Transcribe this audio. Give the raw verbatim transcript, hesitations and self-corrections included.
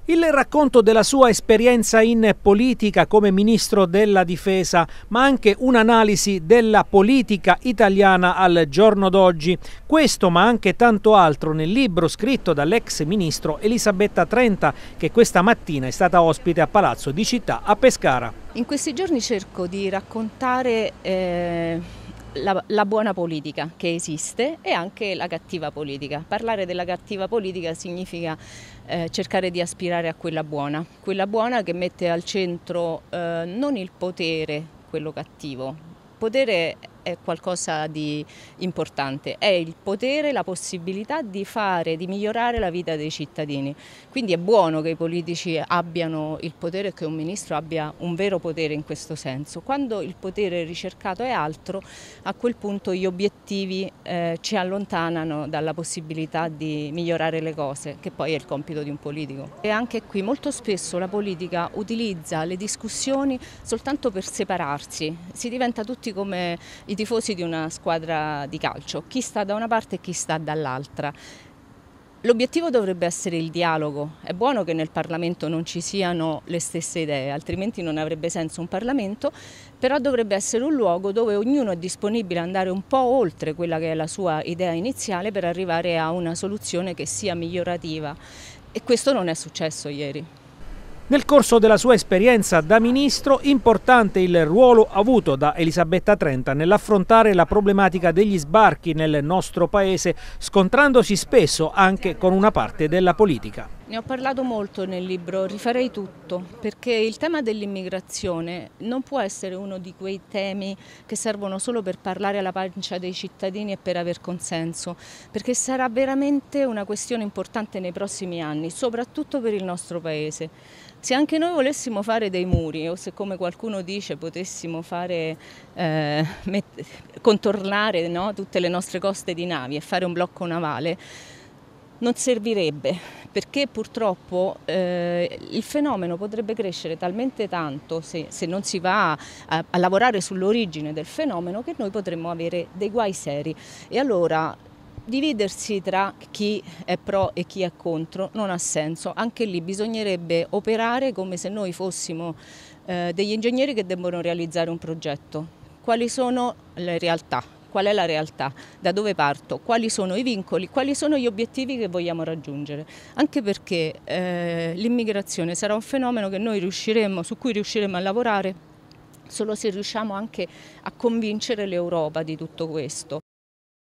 Il racconto della sua esperienza in politica come ministro della difesa, ma anche un'analisi della politica italiana al giorno d'oggi. Questo, ma anche tanto altro, nel libro scritto dall'ex ministro Elisabetta Trenta, che questa mattina è stata ospite a Palazzo di Città a Pescara. In questi giorni cerco di raccontare eh... La, la buona politica che esiste e anche la cattiva politica. Parlare della cattiva politica significa eh, cercare di aspirare a quella buona, quella buona che mette al centro eh, non il potere, quello cattivo. Il potere è qualcosa di importante, è il potere, la possibilità di fare, di migliorare la vita dei cittadini. Quindi è buono che i politici abbiano il potere e che un ministro abbia un vero potere in questo senso. Quando il potere ricercato è altro, a quel punto gli obiettivi eh, ci allontanano dalla possibilità di migliorare le cose, che poi è il compito di un politico. E anche qui molto spesso la politica utilizza le discussioni soltanto per separarsi, si diventa tutti come i tifosi di una squadra di calcio, chi sta da una parte e chi sta dall'altra. L'obiettivo dovrebbe essere il dialogo. È buono che nel Parlamento non ci siano le stesse idee, altrimenti non avrebbe senso un Parlamento, però dovrebbe essere un luogo dove ognuno è disponibile ad andare un po' oltre quella che è la sua idea iniziale per arrivare a una soluzione che sia migliorativa. E questo non è successo ieri. Nel corso della sua esperienza da ministro, importante il ruolo avuto da Elisabetta Trenta nell'affrontare la problematica degli sbarchi nel nostro paese, scontrandosi spesso anche con una parte della politica. Ne ho parlato molto nel libro, rifarei tutto, perché il tema dell'immigrazione non può essere uno di quei temi che servono solo per parlare alla pancia dei cittadini e per aver consenso, perché sarà veramente una questione importante nei prossimi anni, soprattutto per il nostro paese. Se anche noi volessimo fare dei muri, o se come qualcuno dice potessimo fare, eh, contornare no, tutte le nostre coste di navi e fare un blocco navale, non servirebbe, perché purtroppo eh, il fenomeno potrebbe crescere talmente tanto se, se non si va a, a lavorare sull'origine del fenomeno, che noi potremmo avere dei guai seri. E allora dividersi tra chi è pro e chi è contro non ha senso. Anche lì bisognerebbe operare come se noi fossimo eh, degli ingegneri che debbono realizzare un progetto. Quali sono le realtà? Qual è la realtà? Da dove parto? Quali sono i vincoli? Quali sono gli obiettivi che vogliamo raggiungere? Anche perché eh, l'immigrazione sarà un fenomeno che noi riusciremo, su cui riusciremo a lavorare solo se riusciamo anche a convincere l'Europa di tutto questo.